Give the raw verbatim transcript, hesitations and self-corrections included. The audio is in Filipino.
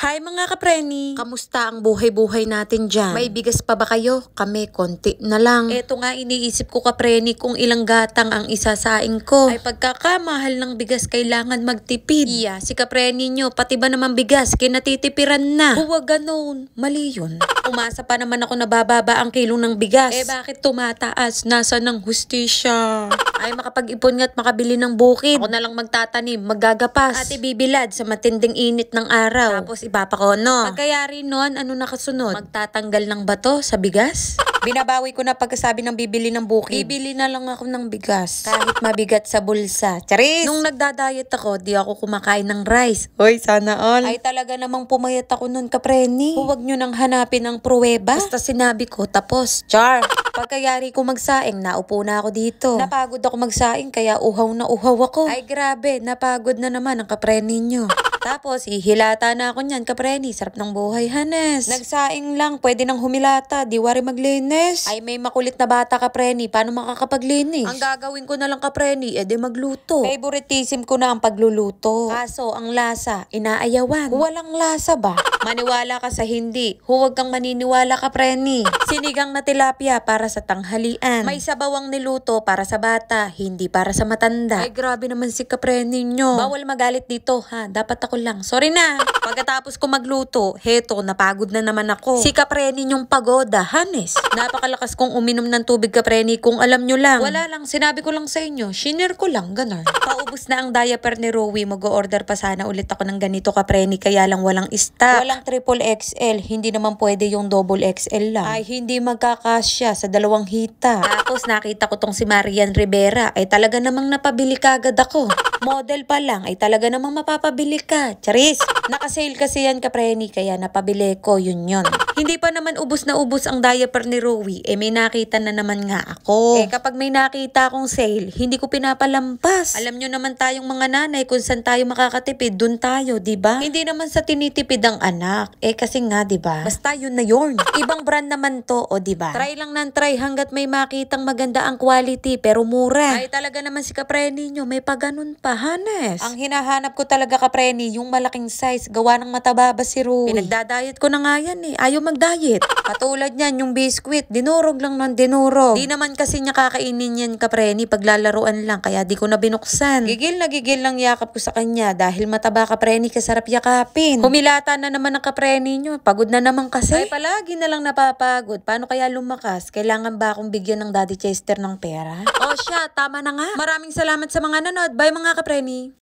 Hi mga kapreni! Kamusta ang buhay-buhay natin dyan? May bigas pa ba kayo? Kami, konti na lang. Eto nga iniisip ko kapreni kung ilang gatang ang isasaing ko. Ay pagkakamahal ng bigas kailangan magtipid. Iya, si kapreni nyo, pati ba naman bigas, kinatitipiran na. Huwag ganun, mali yun. Umasa pa naman ako na bababa ang kilo ng bigas. Eh bakit tumataas? Nasa ng hustisya? Ay makapag-ipon nga't makabili ng bukid. Ako na lang magtatanim, maggagapas. At ibibilad sa matinding init ng araw. Tapos ipapakono. Pagkayari nun, ano nakasunod? Magtatanggal ng bato sa bigas? Binabawi ko na pagkasabi ng bibili ng bukid. Bibili na lang ako ng bigas. Kahit mabigat sa bulsa. Charis! Nung nagda-diet ako, di ako kumakain ng rice. Hoy, sana all. Ay talaga namang pumayat ako nun kapreni. Huwag nyo nang hanapin ang pruweba. Basta sinabi ko, tapos. Char! Pagkayari ko magsaing, naupo na ako dito. Napagod ako magsaing, kaya uhaw na uhaw ako. Ay grabe, napagod na naman ang kapreni nyo. Tapos, ihilata na ako niyan, kapreni. Sarap ng buhay, Hanes. Nagsaing lang, pwede nang humilata. Di wari maglinis. Ay, may makulit na bata, kapreni. Paano makakapaglinis? Ang gagawin ko na lang, kapreni, edi magluto. Favoritism ko na ang pagluluto. Kaso, ang lasa, inaayawan. Walang lasa ba? Maniwala ka sa hindi. Huwag kang maniniwala, kapreni. Sinigang na tilapia para sa tanghalian. May sabawang niluto para sa bata, hindi para sa matanda. Ay, grabe naman si kapreni nyo. Bawal magalit dito, ha? Dapat ako lang. Sorry na. Pagkatapos ko magluto, heto, napagod na naman ako. Si kapreni nyong pagoda, Hanes. Napakalakas kong uminom ng tubig, kapreni, kung alam nyo lang. Wala lang, sinabi ko lang sa inyo. Shinare ko lang, ganon. Paubos na ang diaper ni Rowie. Mag-o-order pa sana ulit ako ng ganito, kapreni, kaya lang walang stock. Walang triple X L. Hindi naman pwede yung double X L lang. Ay, hindi magkakasya sa dalawang hita. Tapos nakita ko tong si Marian Rivera. Ay talaga namang napabili kagad ako. Model pa lang, ay talaga namang mapapabili ka. Charis! Nakasale kasi yan, kapreni, kaya napabili ko, yun yun. Hindi pa naman ubos na ubos ang diaper ni Rowie, eh may nakita na naman nga ako. Eh kapag may nakita akong sale, hindi ko pinapalampas. Alam nyo naman tayong mga nanay, kung saan tayo makakatipid, dun tayo, di ba? Hindi naman sa tinitipid ang anak. Eh kasi nga, di ba? Basta yun na yun. Ibang brand naman to, o di ba? Try lang ng try hanggat may makitang maganda ang quality, pero mura. Ay talaga naman si kapreni nyo, may paganon pa, Hanes. Ang hinahanap ko talaga, kapreni, yung malaking size, gawa ng mataba ba si Rowie. Pinagda-diet ko na nga yan eh, ayaw mag-diet. Katulad niyan, yung biscuit, dinurog lang ng dinurog. Di naman kasi niya kakainin yan, kapreni, paglalaruan lang, kaya di ko na binuksan. Gigil na gigil lang yakap ko sa kanya, dahil mataba, kapreni, kasarap yakapin. Humilata na naman ang kapreni nyo, pagod na naman kasi. Ay palagi na lang napapagod, paano kaya lumakas? Kailangan ba akong bigyan ng Daddy Chester ng pera? O siya, tama na nga. Maraming salamat sa mga nanood. Bye mga kapreni.